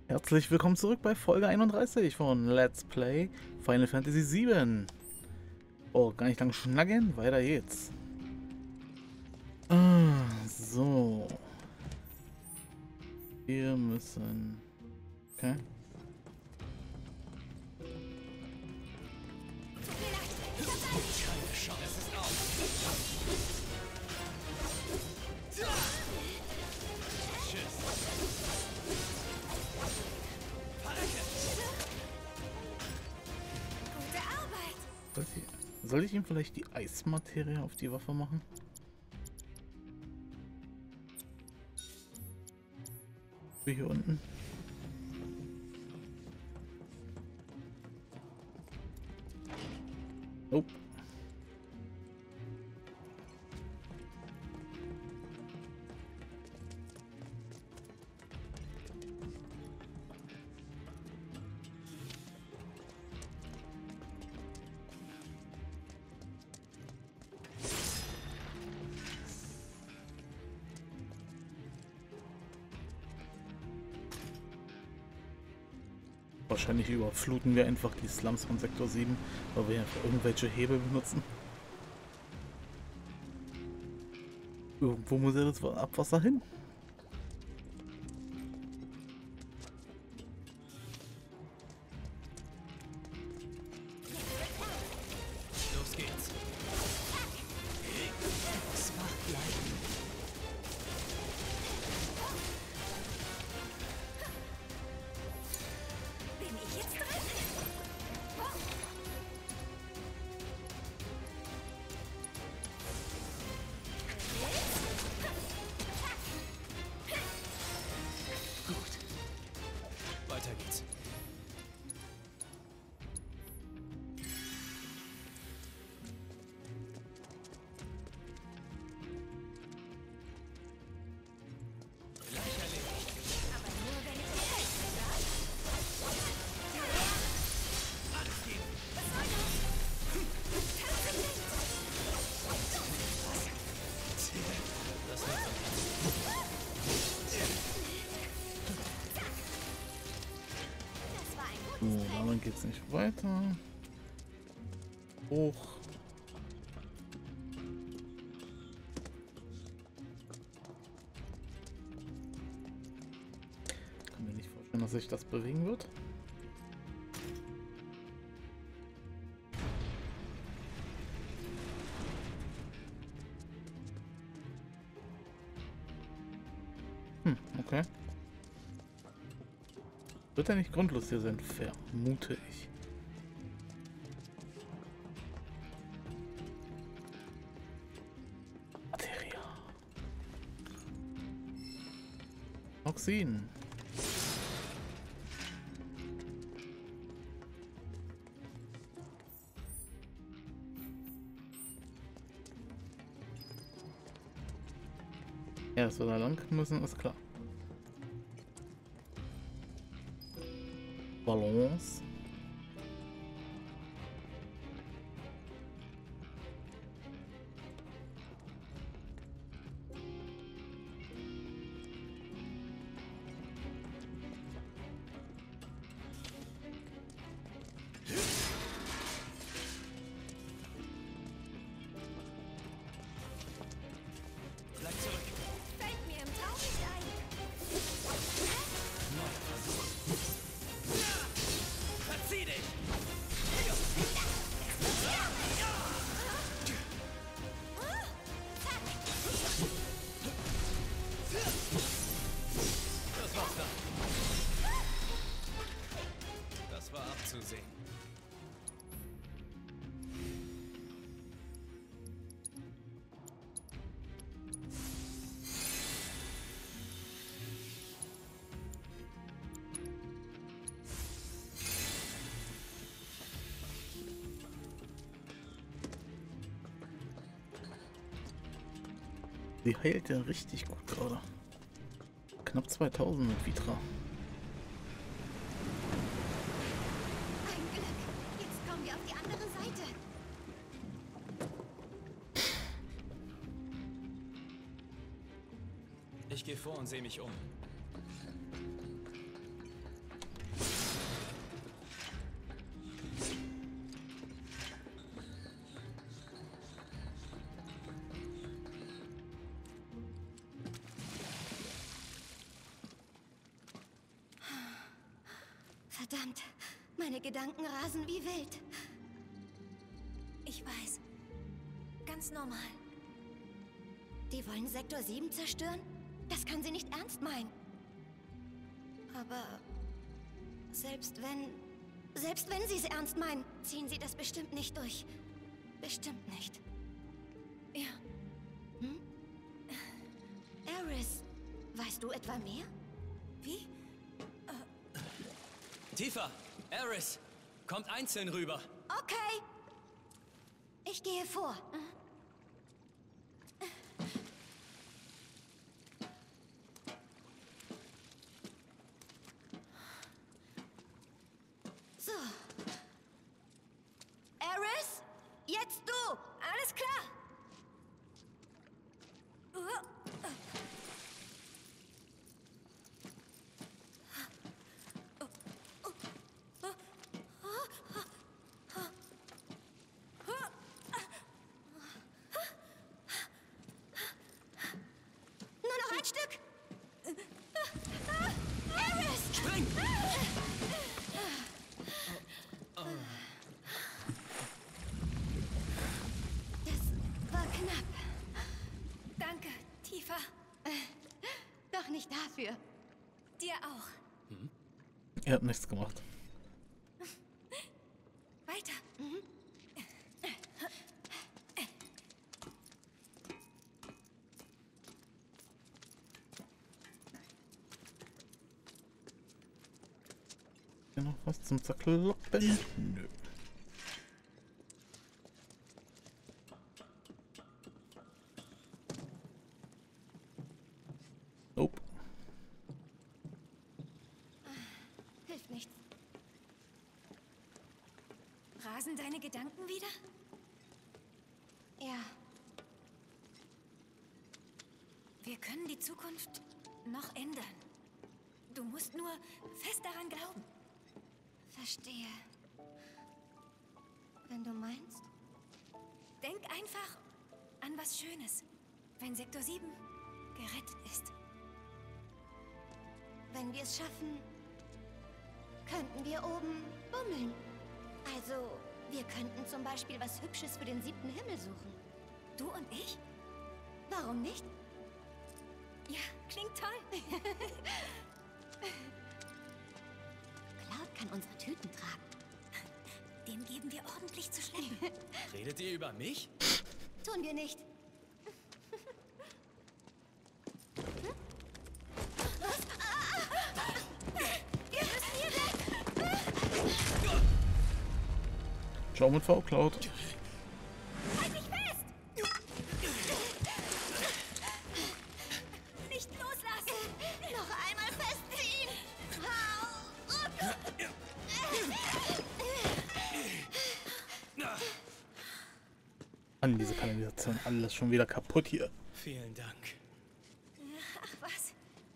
Herzlich willkommen zurück bei Folge 31 von Let's Play Final Fantasy VII. Oh, gar nicht lang schnacken, weiter geht's. So. Wir müssen... Okay. Soll ich ihm vielleicht die Eismaterie auf die Waffe machen? Wie hier unten. Nope. Wahrscheinlich überfluten wir einfach die Slums von Sektor 7, weil wir einfach irgendwelche Hebel benutzen. Irgendwo muss ja das Abwasser hin. Los geht's. Schwach bleiben. Bin ich jetzt dran? Gut. Weiter geht's. Gleich erledigt. Aber nur wenn ich dir helfe, ja? Alles geben. Was soll das? Tatsächlich! Das wird so. Das war ein So, gutes Rennen. damit geht's nicht weiter. Hoch. Kann mir nicht vorstellen, dass sich das bewegen wird. Okay. Wird er nicht grundlos hier sein, vermute ich. Materia. Oxin. Ja, dass wir da lang müssen, ist klar. Balance. Bleib zurück. Fällt mir im Traum nicht ein. Neuer Versuch. Verzieh dich. Das war's dann. Das war abzusehen. Die heilt ja richtig gut gerade. Knapp 2000 mit Vitra. Ein Glück. Jetzt kommen wir auf die andere Seite. Ich gehe vor und sehe mich um. Verdammt, meine Gedanken rasen wie wild. Ich weiß. Ganz normal. Die wollen Sektor 7 zerstören? Das kann sie nicht ernst meinen. Aber selbst wenn sie es ernst meinen, ziehen sie das bestimmt nicht durch. Bestimmt nicht. Ja. Ares, weißt du etwa mehr? Wie? Tifa, Ares, kommt einzeln rüber. Okay. Ich gehe vor. So. Ares, jetzt du. Alles klar. Nur noch ein Stück. Ares! Spring! Das war knapp. Danke, Tifa. Doch nicht dafür. Dir auch. Er hat nichts gemacht. Weiter. Hier noch was zum Zerkloppen? Nö. Nope. Hilft nichts. Rasen deine Gedanken wieder? Ja, Wir können die Zukunft noch ändern. Du musst nur fest daran glauben. verstehe. Wenn du meinst. Denk einfach an was Schönes, wenn Sektor 7 gerettet ist. Wenn wir es schaffen, könnten wir oben bummeln. Also, wir könnten zum Beispiel was Hübsches für den 7. Himmel suchen. Du und ich? Warum nicht? Ja, klingt toll. Cloud kann unsere Tüten tragen. Dem geben wir ordentlich zu schleppen. Redet ihr über mich? Tun wir nicht. Wir müssen hier weg. Schau mit V, Cloud. Halt dich fest! Nicht loslassen! Noch einmal festziehen. Hau ruck. An diese Kanalisation. Alles schon wieder kaputt hier. Vielen Dank. Ach was?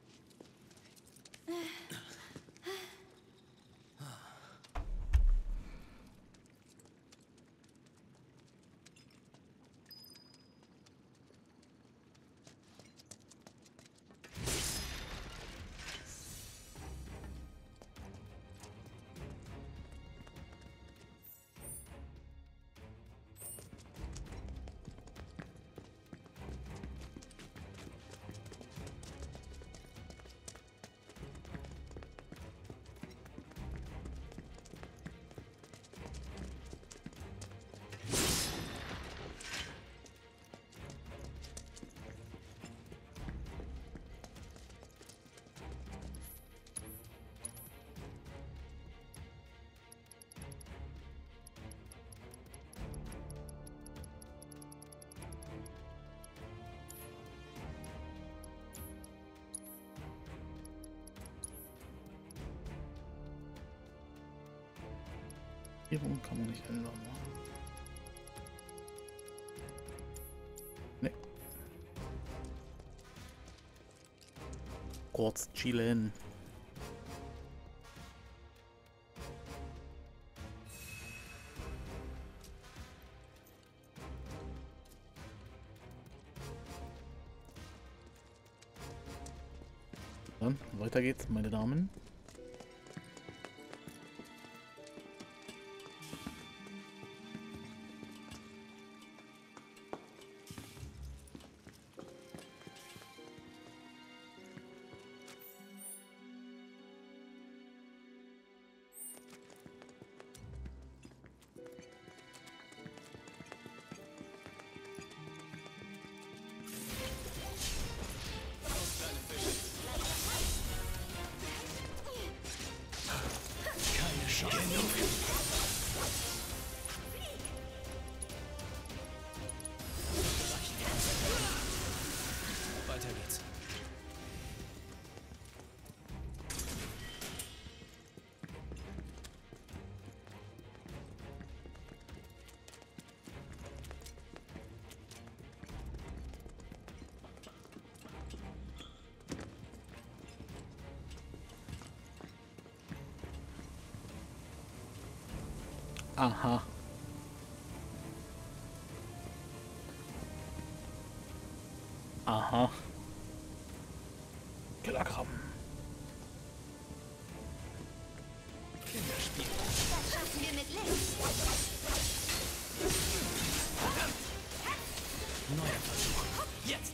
Hier kann man nicht ändern. Ne. Kurz chillen. Dann weiter geht's, meine Damen. Weiter geht's. Aha. Aha. Killerkrabben. Kinderspiel. Das schaffen wir mit links. Neuer Versuch. Jetzt.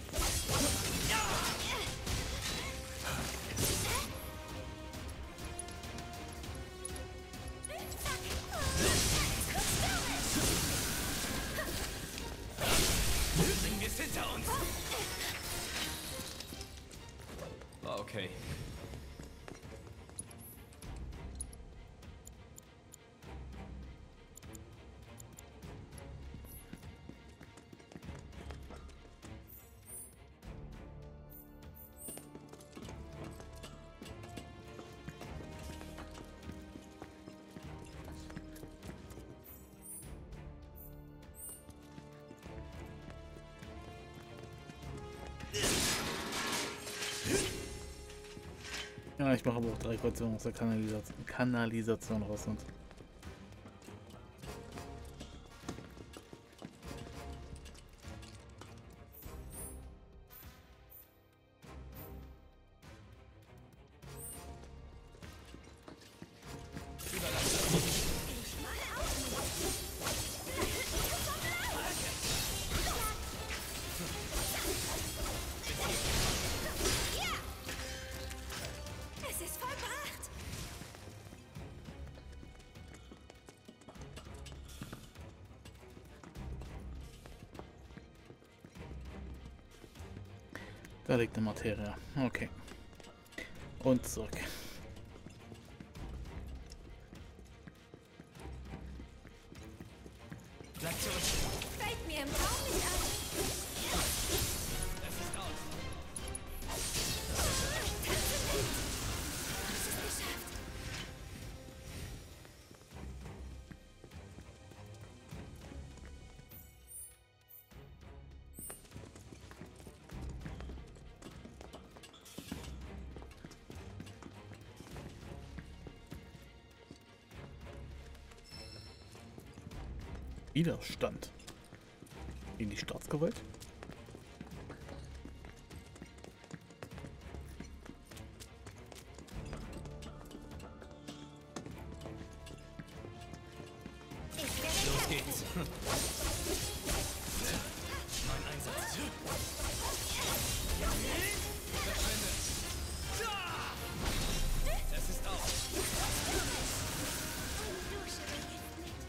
Bringen wir es hinter uns. War okay. Ja, ich mache aber auch 3 Portionen aus der Kanalisation raus. Und Es ist vollbracht. da liegt eine Materie. Okay. Und zurück. Bleib zurück. Fällt mir im Traum nicht an. Es ist aus. Es ist geschafft. Widerstand. Gegen die Staatsgewalt? Ich werde Los geht's. Mein Einsatz. Verschwinde. Es ist aus. Dusche jetzt mit.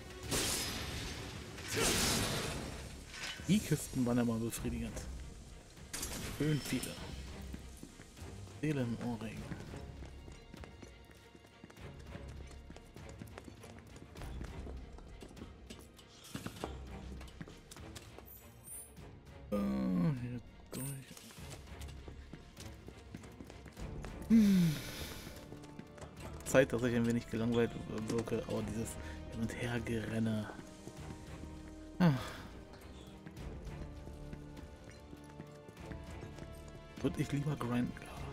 Die Kisten waren ja mal befriedigend. Schön viele. Seelenohrring. Hier durch. Zeit, dass ich ein wenig gelangweilt wirke, aber dieses Hin- und Hergerenne. Würde ich lieber grinden.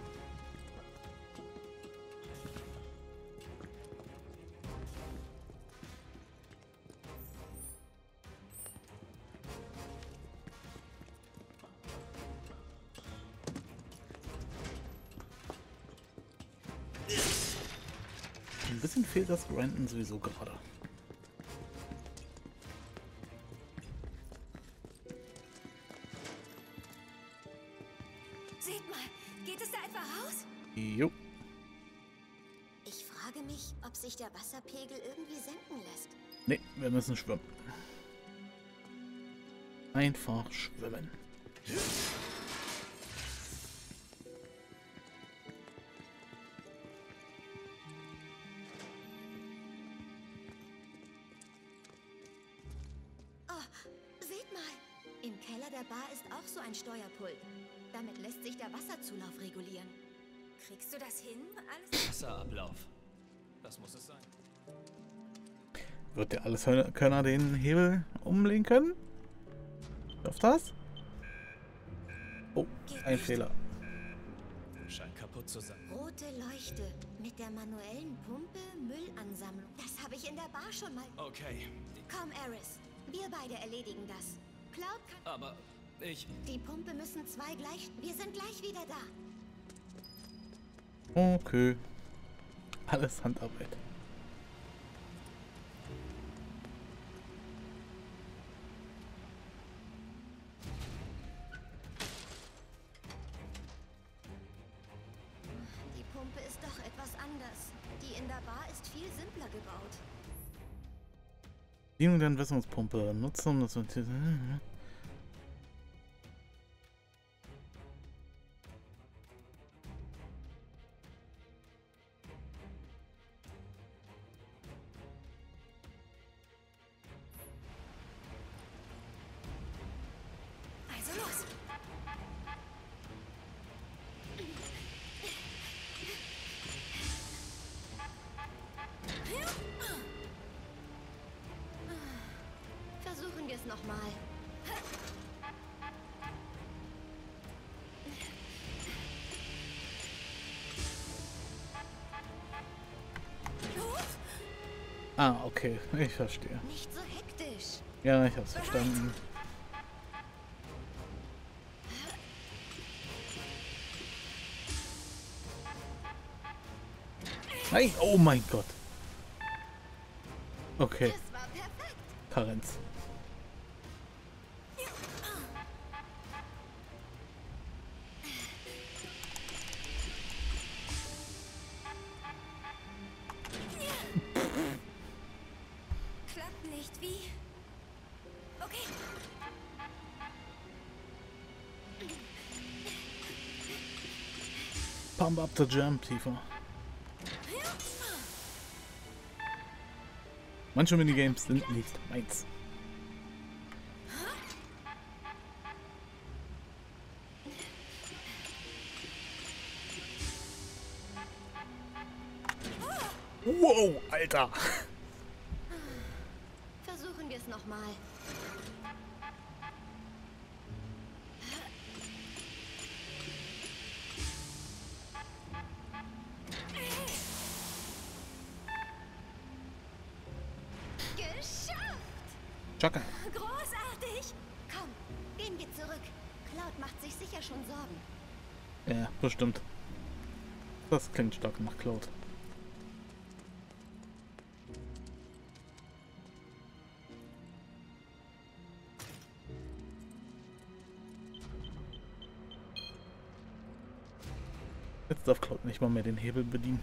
Ein bisschen fehlt das Grinden sowieso gerade. Seht mal, geht es da etwa raus? Jo. Ich frage mich, ob sich der Wasserpegel irgendwie senken lässt. Ne, wir müssen schwimmen. Einfach schwimmen. Seht mal. Im Keller der Bar ist auch so ein Steuerpult. Damit lässt sich der Wasserzulauf regulieren. Kriegst du das hin? Alles. Wasserablauf. Das muss es sein. Wird der Alleskönner den Hebel umlegen können? Schafft das? Oh, ein Fehler. Scheint kaputt zu sein. Rote Leuchte mit der manuellen Pumpe Müllansammlung. Das habe ich in der Bar schon mal. Okay. Komm, Eris. Wir beide erledigen das. Cloud kann... Aber ich... Die Pumpe müssen zwei gleich... Wir sind gleich wieder da. Okay. Alles Handarbeit. Die Pumpe ist doch etwas anders. Die in der Bar ist viel simpler gebaut. Bedienung der Entwässerungspumpe. Nutzen, um das... Also los. Versuchen wir es nochmal. Ah, okay. Ich verstehe. Nicht so hektisch. Ja, ich hab's verstanden. Nein, oh mein Gott. Okay, Das war perfekt. Karenz. Klappt nicht. Wie? Okay. Pump up the jump tiefer. Manche Minigames sind nicht meins. Wow, Alter. Versuchen wir es nochmal. Geschafft! Chaka. Großartig. Komm, gehen wir zurück. Cloud macht sich sicher schon Sorgen. Ja, bestimmt. Das klingt stark nach Cloud. Jetzt darf Cloud nicht mal mehr den Hebel bedienen.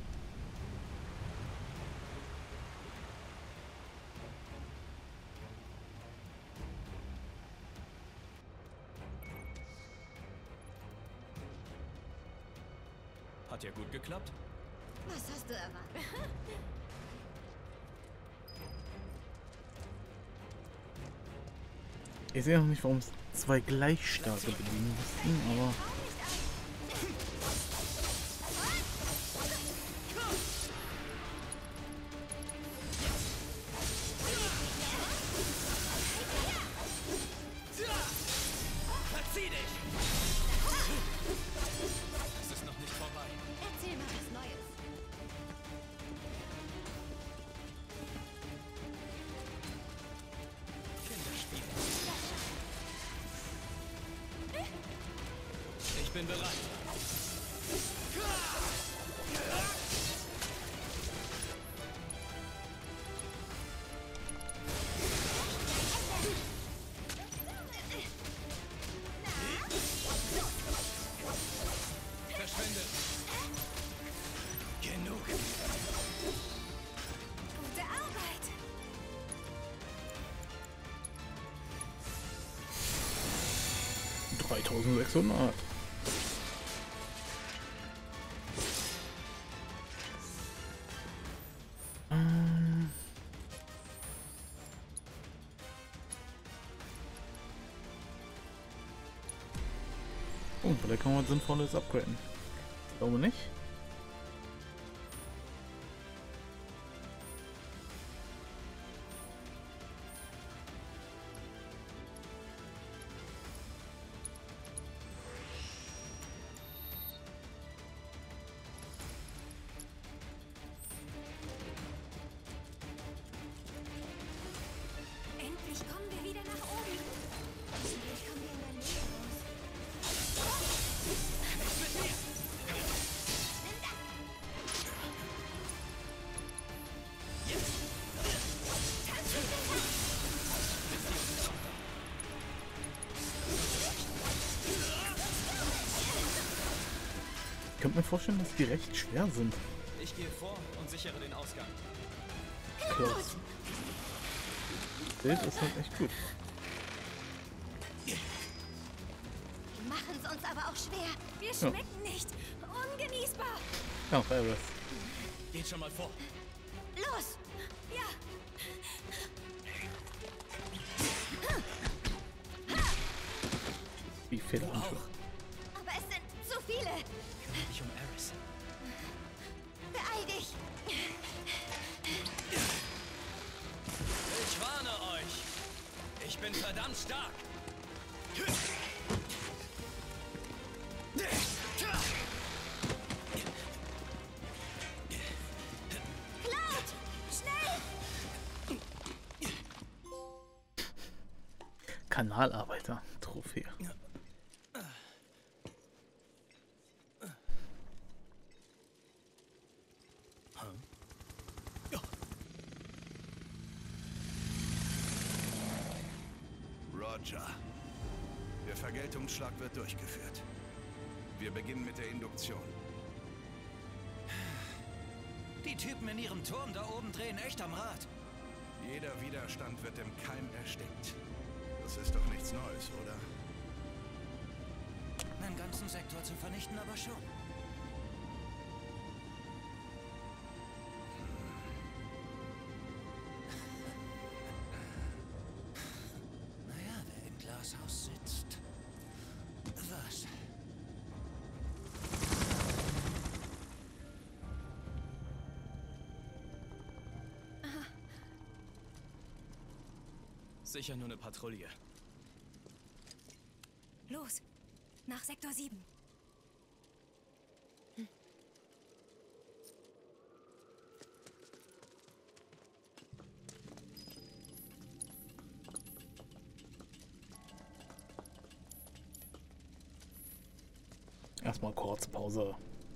Hat ja gut geklappt. Was hast du erwartet? Ich sehe noch nicht, warum es zwei gleich starke bedienen mussten, aber Verzieh dich! Es ist noch nicht vorbei. Erzähl mal was Neues. Kinderspiele. Ich bin bereit. Verschwinde. Genug. Gute Arbeit. 3600. vielleicht kann man was Sinnvolles upgraden. Ich glaube nicht. Endlich kommen wir wieder nach oben. Vielleicht kommen wir in der Nähe raus. Ich könnte mir vorstellen, dass die recht schwer sind. Ich gehe vor und sichere den Ausgang. Klaus. Das Bild ist halt echt gut. Die machen es uns aber auch schwer. Wir schmecken nicht. Ungenießbar. Ja, Iris. Geht schon mal vor. Los! Ja, Wie Federhandschuhe. Aber es sind zu viele. Kümmere dich um Eris. Beeil dich. Ich warne euch. Ich bin verdammt stark. Cloud! Schnell! Kanalarbeiter. Trophäe. Roger. Der Vergeltungsschlag wird durchgeführt. Wir beginnen mit der Induktion. Die Typen in ihrem Turm da oben drehen echt am Rad. Jeder Widerstand wird im Keim erstickt. Das ist doch nichts Neues, oder? Einen ganzen Sektor zu vernichten, aber schon. Naja, wer im Glashaus sitzt. Was? Sicher nur eine Patrouille. los. Nach Sektor 7. Erstmal kurz Pause.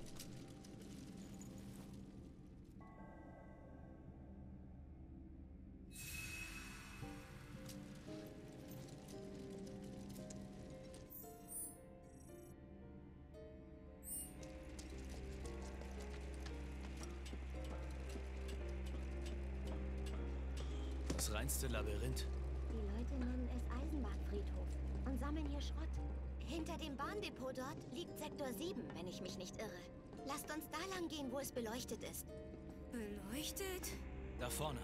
Das reinste Labyrinth. Die Leute nennen es Eisenbahnfriedhof und sammeln hier Schrott. Hinter dem Bahndepot dort liegt Sektor 7, wenn ich mich nicht irre. Lasst uns da lang gehen, wo es beleuchtet ist. Beleuchtet? Da vorne.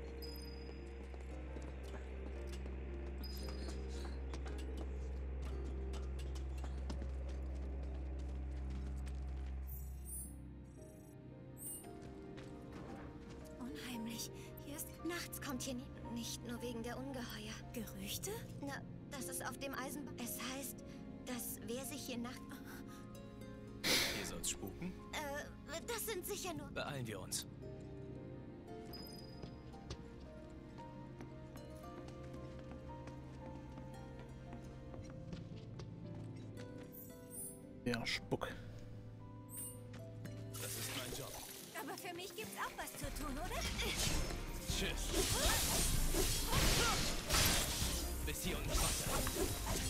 Unheimlich. Hier ist Nachts kommt hier nicht nur wegen der Ungeheuer. Gerüchte? Na, das ist auf dem Eisenbahn. Es heißt, dass wer sich hier nachts... Hier soll's spuken. Das sind sicher nur... Beeilen wir uns. Ja, Spuck. Das ist mein Job. Aber für mich gibt's auch was zu tun, oder? Tschüss. Bis hier und nicht weiter.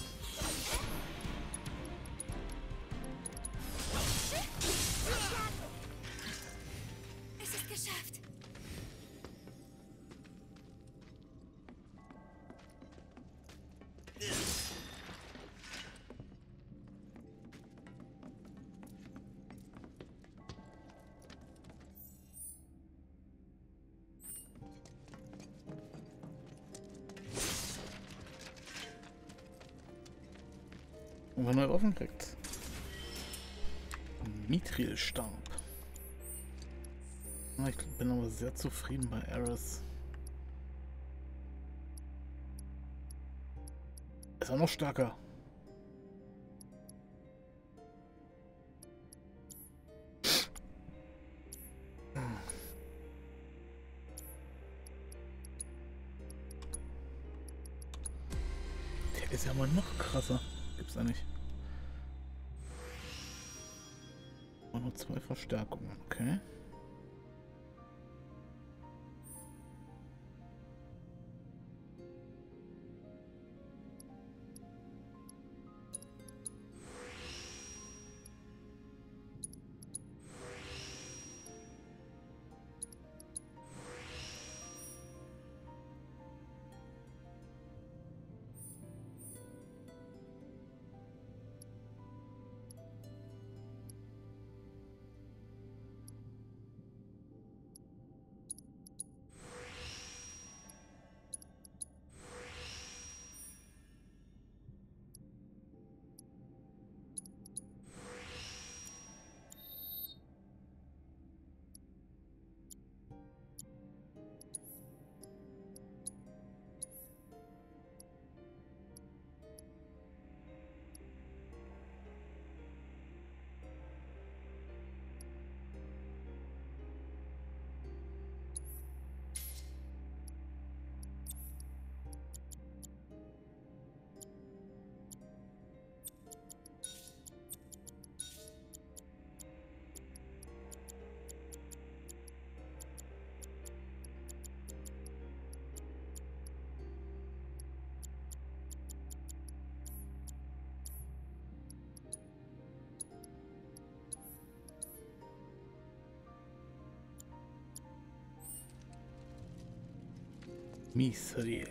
Es ist geschafft. Und wenn er offen kriegt. Mithrilstab. Ich bin aber sehr zufrieden bei Ares. Ist auch noch stärker. Der ist ja mal noch krasser. Gibt's ja nicht. Nur 2 Verstärkungen, okay. Mithril.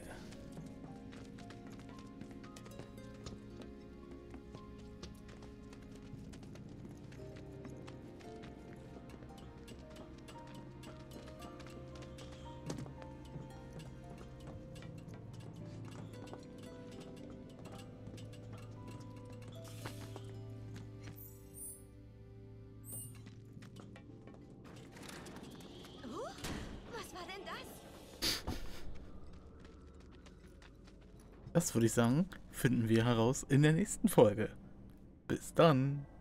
Was war denn das? Das würde ich sagen, finden wir heraus in der nächsten Folge. Bis dann.